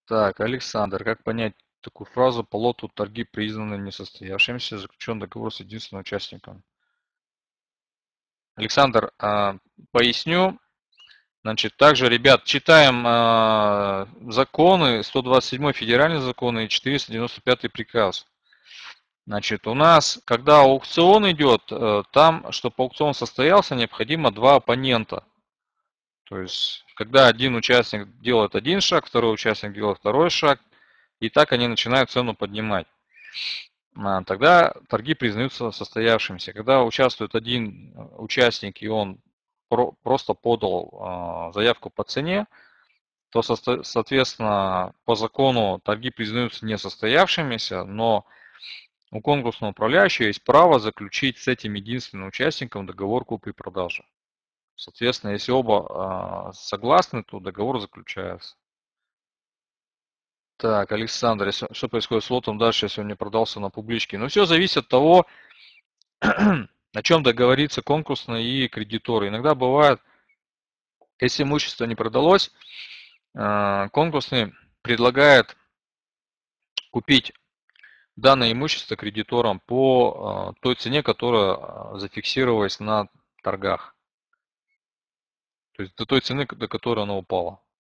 Так, Александр, как понять такую фразу «по лоту торги признаны несостоявшимися, заключен договор с единственным участником»? Александр, поясню. Значит, также, ребят, читаем законы, 127 федеральный закон и 495 приказ. Значит, у нас, когда аукцион идет, там, чтобы аукцион состоялся, необходимо два оппонента. То есть, когда один участник делает один шаг, второй участник делает второй шаг, и так они начинают цену поднимать. Тогда торги признаются состоявшимися. Когда участвует один участник и он просто подал заявку по цене, то, соответственно, по закону торги признаются несостоявшимися, но у конкурсного управляющего есть право заключить с этим единственным участником договор купли-продажи. Соответственно, если оба согласны, то договор заключается. Так, Александр, что происходит с лотом дальше, если он не продался на публичке? Ну, все зависит от того, о чем договорится конкурсный и кредитор. Иногда бывает, если имущество не продалось, конкурсный предлагает купить данное имущество кредиторам по той цене, которая зафиксировалась на торгах. То есть до той цены, до которой оно упало.